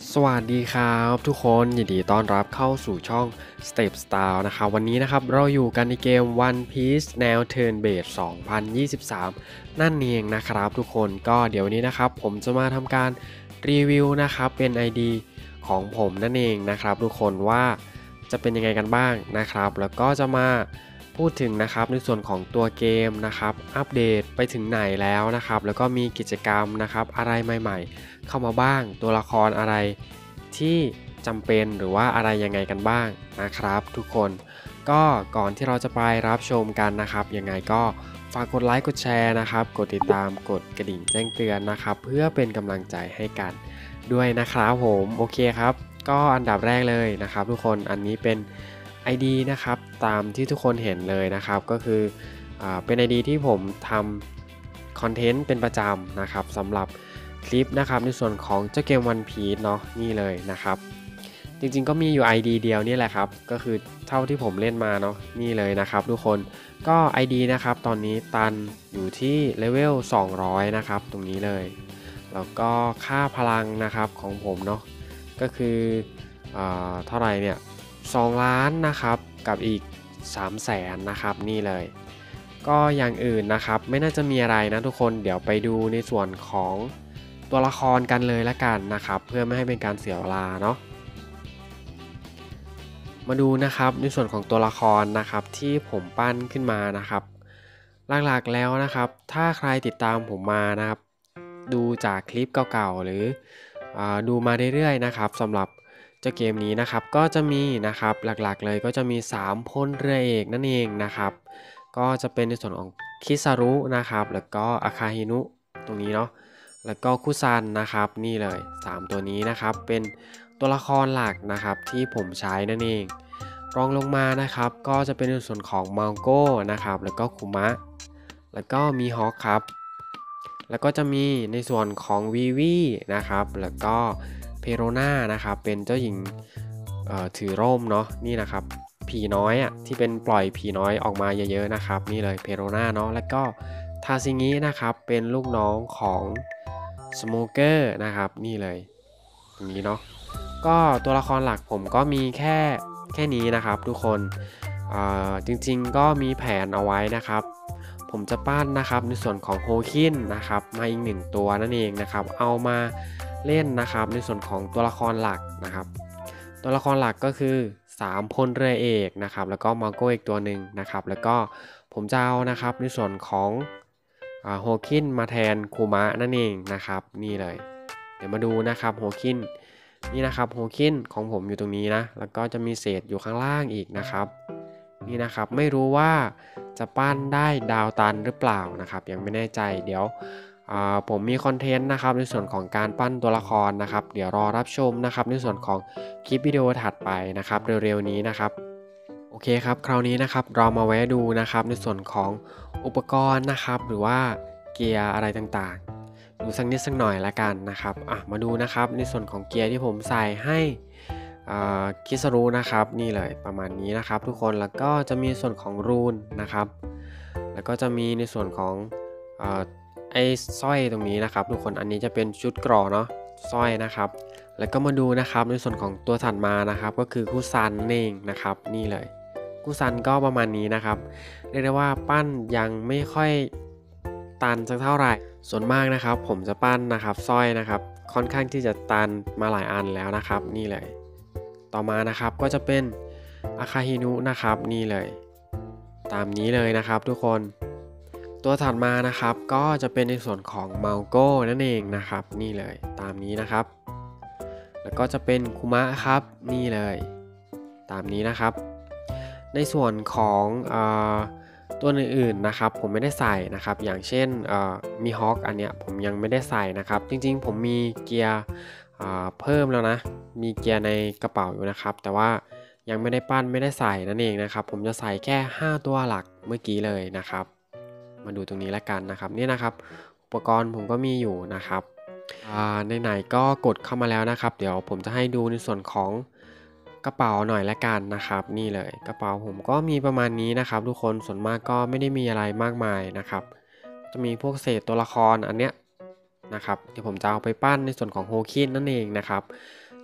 สวัสดีครับทุกคนยินดีต้อนรับเข้าสู่ช่อง Step Style นะครับวันนี้นะครับเราอยู่กันในเกม One Piece แนว Turn Based 2023 นั่นเองนะครับทุกคนก็เดี๋ยววันนี้นะครับผมจะมาทำการรีวิวนะครับเป็น ID ของผมนั่นเองนะครับทุกคนว่าจะเป็นยังไงกันบ้างนะครับแล้วก็จะมาพูดถึงนะครับในส่วนของตัวเกมนะครับอัปเดตไปถึงไหนแล้วนะครับแล้วก็มีกิจกรรมนะครับอะไรใหม่ๆเข้ามาบ้างตัวละครอะไรที่จำเป็นหรือว่าอะไรยังไงกันบ้างนะครับทุกคนก็ก่อนที่เราจะไปรับชมกันนะครับยังไงก็ฝากกดไลค์กดแชร์นะครับกดติดตามกดกระดิ่งแจ้งเตือนนะครับเพื่อเป็นกำลังใจให้กันด้วยนะครับผมโอเคครับก็อันดับแรกเลยนะครับทุกคนอันนี้เป็น ID นะครับตามที่ทุกคนเห็นเลยนะครับก็คือเป็น ID ที่ผมทำคอนเทนต์เป็นประจำนะครับสำหรับคลิปนะครับในส่วนของเจ้าเกม One Piece เนาะนี่เลยนะครับจริงๆก็มีอยู่ ID เดียวนี่แหละครับก็คือเท่าที่ผมเล่นมาเนาะนี่เลยนะครับทุกคนก็ ID นะครับตอนนี้ตันอยู่ที่เลเวล200นะครับตรงนี้เลยแล้วก็ค่าพลังนะครับของผมเนาะก็คือเท่าไหร่เนี่ย2ล้านนะครับกับอีก300,000นะครับนี่เลยก็อย่างอื่นนะครับไม่น่าจะมีอะไรนะทุกคนเดี๋ยวไปดูในส่วนของตัวละครกันเลยละกันนะครับเพื่อไม่ให้เป็นการเสียเวลาเนาะมาดูนะครับในส่วนของตัวละครนะครับที่ผมปั้นขึ้นมานะครับหลักๆแล้วนะครับถ้าใครติดตามผมมานะครับดูจากคลิปเก่าๆหรือดูมาเรื่อยๆนะครับสำหรับเจ้าเกมนี้นะครับก็จะมีนะครับหลักๆเลยก็จะมี3พลเรือเอกนั่นเองนะครับก็จะเป็นในส่วนของคิซารุนะครับแล้วก็อาคาฮินุตรงนี้เนาะแล้วก็คุซันนะครับนี่เลย3ตัวนี้นะครับเป็นตัวละครหลักนะครับที่ผมใช้นั่นเองรองลงมานะครับก็จะเป็นในส่วนของมังโก้นะครับแล้วก็คุมะแล้วก็มีฮอคครับแล้วก็จะมีในส่วนของวีวีนะครับแล้วก็เพโรนานะครับเป็นเจ้าหญิงถือร่มเนาะนี่นะครับผีน้อยอ่ะที่เป็นปล่อยผีน้อยออกมาเยอะๆนะครับนี่เลยเพโรนาเนาะแล้วก็ทาซิงินะครับเป็นลูกน้องของสโมเกอร์นะครับนี่เลยตรงนี้เนาะก็ตัวละครหลักผมก็มีแค่นี้นะครับทุกคนจริงๆก็มีแผนเอาไว้นะครับผมจะปั้นนะครับในส่วนของโฮคินนะครับมาอีก1ตัวนั่นเองนะครับเอามาเล่นนะครับในส่วนของตัวละครหลักนะครับตัวละครหลักก็คือ3พลเรือเอกนะครับแล้วก็มาโก้อีกตัวหนึ่งนะครับแล้วก็ผมจะเอานะครับในส่วนของโฮคินมาแทนคูมะนั่นเองนะครับนี่เลยเดี๋ยวมาดูนะครับโฮคิน นี่นะครับโฮคินของผมอยู่ตรงนี้นะแล้วก็จะมีเศษอยู่ข้างล่างอีกนะครับนี่นะครับไม่รู้ว่าจะปั้นได้ดาวตันหรือเปล่านะครับยังไม่แน่ใจเดี๋ยวผมมีคอนเทนต์นะครับในส่วนของการปั้นตัวละครนะครับเดี๋ยวรอรับชมนะครับในส่วนของคลิปวิดีโอถัดไปนะครับเร็วๆนี้นะครับโอเคครับคราวนี้นะครับเรามาแวะดูนะครับในส่วนของอุปกรณ์นะครับหรือว่าเกียร์อะไรต่างๆ ดูสักนิดสักหน่อยละกันนะครับมาดูนะครับในส่วนของเกียร์ที่ผมใส่ให้คิสรูนะครับนี่เลยประมาณนี้นะครับทุกคนแล้วก็จะมีส่วนของรูนนะครับแล้วก็จะมีในส่วนของไอ้สร้อยตรงนี้นะครับทุกคนอันนี้จะเป็นชุดเกราะเนาะสร้อยนะครับแล้วก็มาดูนะครับในส่วนของตัวถัดมานะครับก็คือคู่ซันเองนะครับนี่เลยคู่ซันก็ประมาณนี้นะครับเรียกได้ว่าปั้นยังไม่ค่อยตันสักเท่าไหร่ ส่วนมากนะครับผมจะปั้นนะครับสร้อยนะครับค่อนข้างที่จะตันมาหลายอันแล้วนะครับนี่เลยต่อมานะครับก็จะเป็นอาคาฮินุนะครับนี่เลยตามนี้เลยนะครับทุกคนตัวถัดมานะครับก็จะเป็นในส่วนของเมาโก้นั่นเองนะครับนี่เลยตามนี้นะครับแล้วก็จะเป็นคุมะครับนี่เลยตามนี้นะครับในส่วนของตัวอื่นๆนะครับผมไม่ได้ใส่นะครับอย่างเช่นมีฮอคอันเนี้ยผมยังไม่ได้ใส่นะครับจริงๆผมมีเกียร์เพิ่มแล้วนะมีเกียร์ในกระเป๋าอยู่นะครับแต่ว่ายังไม่ได้ปั้นไม่ได้ใส่นั่นเองนะครับผมจะใส่แค่5ตัวหลักเมื่อกี้เลยนะครับมาดูตรงนี้แล้วกันนะครับนี่นะครับอุปกรณ์ผมก็มีอยู่นะครับไหนๆก็กดเข้ามาแล้วนะครับเดี๋ยวผมจะให้ดูในส่วนของกระเป๋าหน่อยละกันนะครับนี่เลยกระเป๋าผมก็มีประมาณนี้นะครับทุกคนส่วนมากก็ไม่ได้มีอะไรมากมายนะครับจะมีพวกเศษตัวละครอันเนี้ยนะครับที่ผมจะเอาไปปั้นในส่วนของโฮคินนั่นเองนะครับ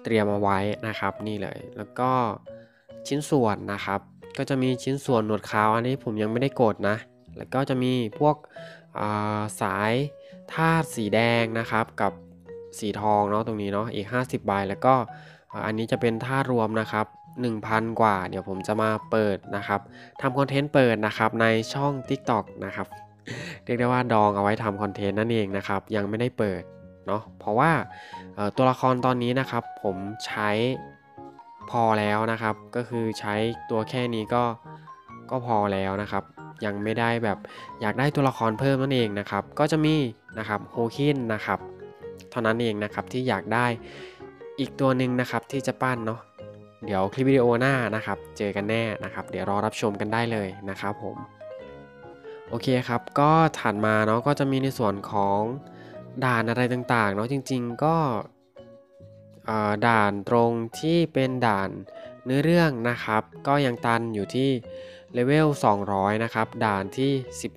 เตรียมเอาไว้นะครับนี่เลยแล้วก็ชิ้นส่วนนะครับก็จะมีชิ้นส่วนหนวดขาวอันนี้ผมยังไม่ได้กดนะแล้วก็จะมีพวกสายธาตุสีแดงนะครับกับสีทองเนาะตรงนี้เนาะอีก50 ใบแล้วก็อันนี้จะเป็นธาตุรวมนะครับ 1,000 กว่าเดี๋ยวผมจะมาเปิดนะครับทำคอนเทนต์เปิดนะครับในช่อง TikTok นะครับเรียกได้ว่าดองเอาไว้ทำคอนเทนต์นั่นเองนะครับยังไม่ได้เปิดเนาะเพราะว่าตัวละครตอนนี้นะครับผมใช้พอแล้วนะครับก็คือใช้ตัวแค่นี้ก็พอแล้วนะครับยังไม่ได้แบบอยากได้ตัวละครเพิ่มนั่นเองนะครับก็จะมีนะครับโฮคินนะครับเท่านั้นเองนะครับที่อยากได้อีกตัวหนึ่งนะครับที่จะปั้นเนาะเดี๋ยวคลิปวิดีโอหน้านะครับเจอกันแน่นะครับเดี๋ยวรอรับชมกันได้เลยนะครับผมโอเคครับก็ถัดมาเนาะก็จะมีในส่วนของด่านอะไรต่างๆเนาะจริงๆก็ด่านตรงที่เป็นด่านเนื้อเรื่องนะครับก็ยังตันอยู่ที่เลเวล200นะครับด่านที่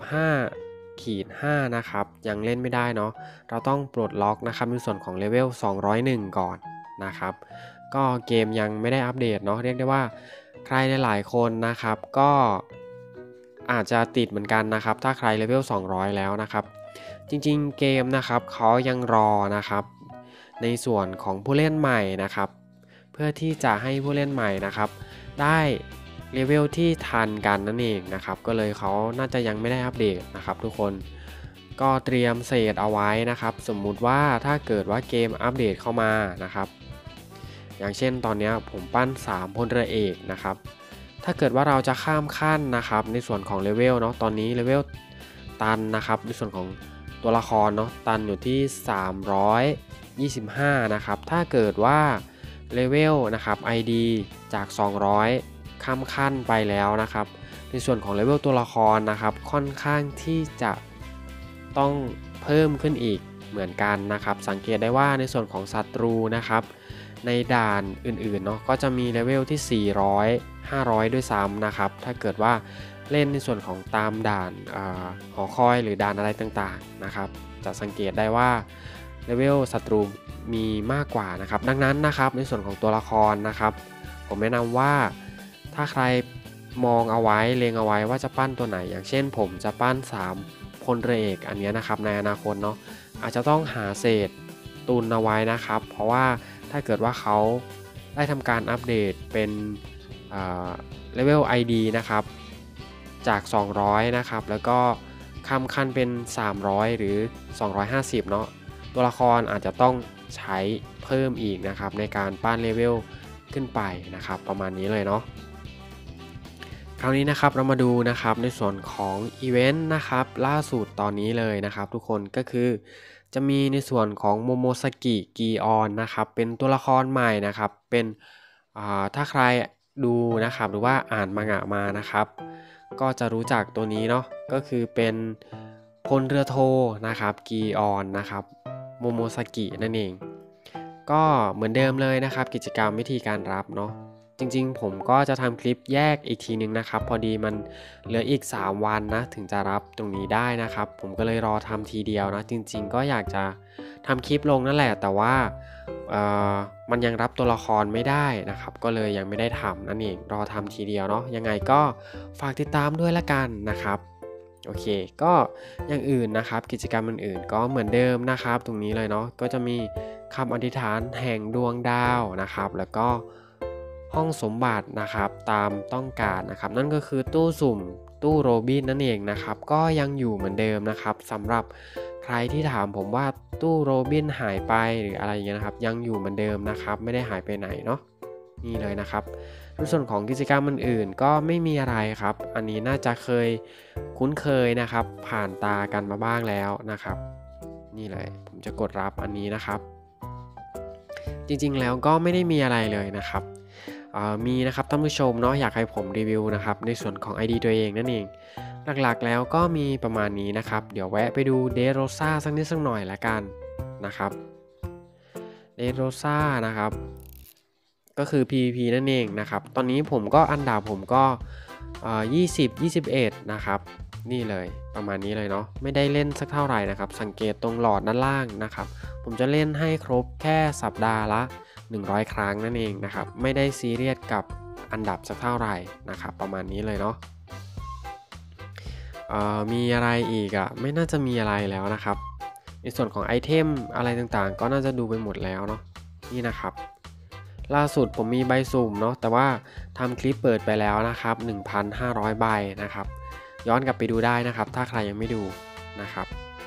15-5นะครับยังเล่นไม่ได้เนาะเราต้องปลดล็อกนะครับในส่วนของเลเวล201ก่อนนะครับก็เกมยังไม่ได้อัปเดตเนาะเรียกได้ว่าใครหลายๆคนนะครับก็อาจจะติดเหมือนกันนะครับถ้าใครเลเวล200แล้วนะครับจริงๆเกมนะครับเขายังรอนะครับในส่วนของผู้เล่นใหม่นะครับเพื่อที่จะให้ผู้เล่นใหม่นะครับได้เลเวลที่ทันกันนั่นเองนะครับก็เลยเขาน่าจะยังไม่ได้อัปเดตนะครับทุกคนก็เตรียมเศษเอาไว้นะครับสมมุติว่าถ้าเกิดว่าเกมอัปเดตเข้ามานะครับอย่างเช่นตอนนี้ผมปั้น3พลเรือเอกนะครับถ้าเกิดว่าเราจะข้ามขั้นนะครับในส่วนของเลเวลเนาะตอนนี้เลเวลตันนะครับในส่วนของตัวละครเนาะตันอยู่ที่325นะครับถ้าเกิดว่าเลเวลนะครับ ID จาก200ข้ามขั้นไปแล้วนะครับในส่วนของเลเวลตัวละครนะครับค่อนข้างที่จะต้องเพิ่มขึ้นอีกเหมือนกันนะครับสังเกตได้ว่าในส่วนของศัตรูนะครับในด่านอื่นๆเนาะก็จะมีเลเวลที่400 500ด้วยซ้ำนะครับถ้าเกิดว่าเล่นในส่วนของตามด่านหอคอยหรือด่านอะไรต่างๆนะครับจะสังเกตได้ว่าเลเวลศัตรูมีมากกว่านะครับดังนั้นนะครับในส่วนของตัวละครนะครับผมแนะนำว่าถ้าใครมองเอาไว้เลงเอาไว้ว่าจะปั้นตัวไหนอย่างเช่นผมจะปั้น3พลเรือเอกอันนี้นะครับในอนาคตเนาะอาจจะต้องหาเศษตุนเอาไว้นะครับเพราะว่าถ้าเกิดว่าเขาได้ทำการอัปเดตเป็นเลเวล ID นะครับจาก200นะครับแล้วก็ข้ามขั้นเป็น300หรือ250เนาะตัวละครอาจจะต้องใช้เพิ่มอีกนะครับในการปั้นเลเวลขึ้นไปนะครับประมาณนี้เลยเนาะคราวนี้นะครับเรามาดูนะครับในส่วนของอีเวนต์นะครับล่าสุดตอนนี้เลยนะครับทุกคนก็คือจะมีในส่วนของโมโมซากิกีออนนะครับเป็นตัวละครใหม่นะครับเป็นถ้าใครดูนะครับหรือว่าอ่านมังงะมานะครับก็จะรู้จักตัวนี้เนาะก็คือเป็นพลเรือโทนะครับกีออนนะครับโมโมซากินั่นเองก็เหมือนเดิมเลยนะครับกิจกรรมวิธีการรับเนาะจริงๆผมก็จะทำคลิปแยกอีกทีนึงนะครับพอดีมันเหลืออีก3วันนะถึงจะรับตรงนี้ได้นะครับผมก็เลยรอทำทีเดียวนะจริงๆก็อยากจะทำคลิปลงนั่นแหละแต่ว่ามันยังรับตัวละครไม่ได้นะครับก็เลยยังไม่ได้ทำนั่นเองรอทำทีเดียวเนาะยังไงก็ฝากติดตามด้วยละกันนะครับโอเคก็อย่างอื่นนะครับกิจกรรมอื่นๆก็เหมือนเดิมนะครับตรงนี้เลยเนาะก็จะมีคำอธิษฐานแห่งดวงดาวนะครับแล้วก็ห้องสมบัตินะครับตามต้องการนะครับนั่นก็คือตู้สุ่มตู้โรบินนั่นเองนะครับก็ยังอยู่เหมือนเดิมนะครับสำหรับใครที่ถามผมว่าตู้โรบินหายไปหรืออะไรอย่างเงี้ยนะครับยังอยู่เหมือนเดิมนะครับไม่ได้หายไปไหนเนาะนี่เลยนะครับในส่วนของกิจกรรมอื่นๆก็ไม่มีอะไรครับอันนี้น่าจะเคยคุ้นเคยนะครับผ่านตากันมาบ้างแล้วนะครับนี่เลยผมจะกดรับอันนี้นะครับจริงๆแล้วก็ไม่ได้มีอะไรเลยนะครับมีนะครับท่านผู้ชมเนาะอยากให้ผมรีวิวนะครับในส่วนของ ID ตัวเองนั่นเองหลักๆแล้วก็มีประมาณนี้นะครับเดี๋ยวแวะไปดูเดโรซ่าสักนิดสักหน่อยละกันนะครับเดโรซ่านะครับก็คือ PVP นั่นเองนะครับตอนนี้ผมก็อันดับผมก็20-21นะครับนี่เลยประมาณนี้เลยเนาะไม่ได้เล่นสักเท่าไหร่นะครับสังเกตตรงหลอดด้านล่างนะครับผมจะเล่นให้ครบแค่สัปดาห์ละ 100 ครั้งนั่นเองนะครับไม่ได้ซีเรียสกับอันดับสักเท่าไหร่นะครับประมาณนี้เลยเนาะมีอะไรอีกอะไม่น่าจะมีอะไรแล้วนะครับในส่วนของไอเทมอะไรต่างๆก็น่าจะดูไปหมดแล้วเนาะนี่นะครับล่าสุดผมมีใบสุ่มเนาะแต่ว่าทำคลิปเปิดไปแล้วนะครับ 1,500 ใบนะครับย้อนกลับไปดูได้นะครับถ้าใครยังไม่ดูนะครับ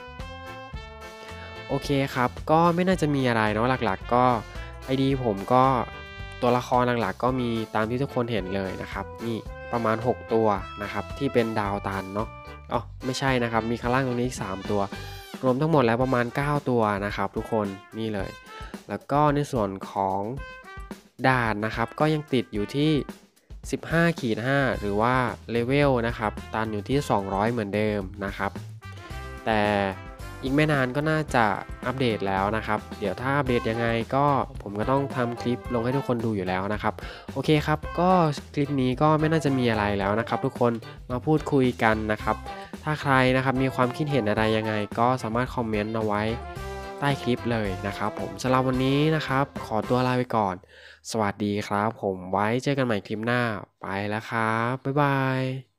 โอเคครับก็ไม่น่าจะมีอะไรเนาะหลักๆก็ ID ผมก็ตัวละครหลักๆก็มีตามที่ทุกคนเห็นเลยนะครับนี่ประมาณ6ตัวนะครับที่เป็นดาวตันเนาะอ๋อไม่ใช่นะครับมีข้างล่างตรงนี้อีก3ตัวรวมทั้งหมดแล้วประมาณ9ตัวนะครับทุกคนนี่เลยแล้วก็ในส่วนของด่านนะครับก็ยังติดอยู่ที่15-5หรือว่าเลเวลนะครับตันอยู่ที่200เหมือนเดิมนะครับแต่อีกไม่นานก็น่าจะอัปเดตแล้วนะครับเดี๋ยวถ้าอัปเดตยังไงก็ผมก็ต้องทำคลิปลงให้ทุกคนดูอยู่แล้วนะครับโอเคครับก็คลิปนี้ก็ไม่น่าจะมีอะไรแล้วนะครับทุกคนมาพูดคุยกันนะครับถ้าใครนะครับมีความคิดเห็นอะไรยังไงก็สามารถคอมเมนต์เอาไว้ใต้คลิปเลยนะครับผมสำหรับวันนี้นะครับขอตัวลาไปก่อนสวัสดีครับผมไว้เจอกันใหม่คลิปหน้าไปแล้วครับบ๊ายบาย